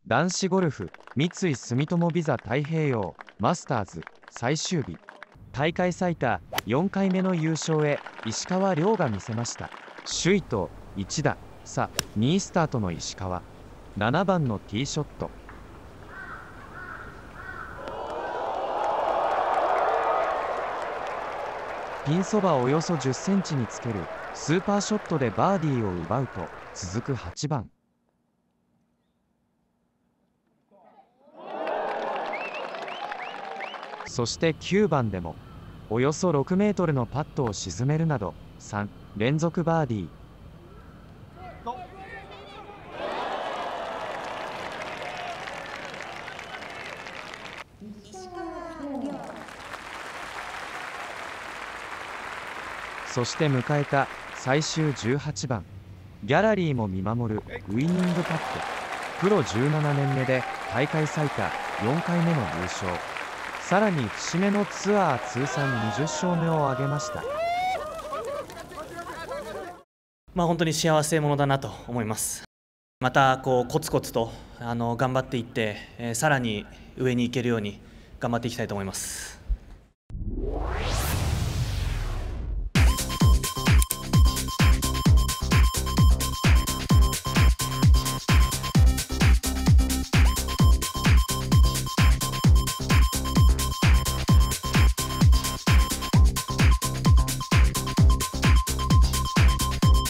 男子ゴルフ三井住友ビザ太平洋マスターズ最終日、大会最多4回目の優勝へ石川遼が見せました。首位と1打差、2位スタートの石川、7番のティーショット。ピンそばおよそ10センチにつけるスーパーショットでバーディーを奪うと、続く8番。そして9番でもおよそ6メートルのパットを沈めるなど3連続バーディー。そして迎えた最終18番、ギャラリーも見守るウイニングパット。プロ17年目で大会最多4回目の優勝、さらに節目のツアー通算20勝目を挙げました。 本当に幸せ者だなと思います。またコツコツと頑張っていって、さらに上に行けるように頑張っていきたいと思います。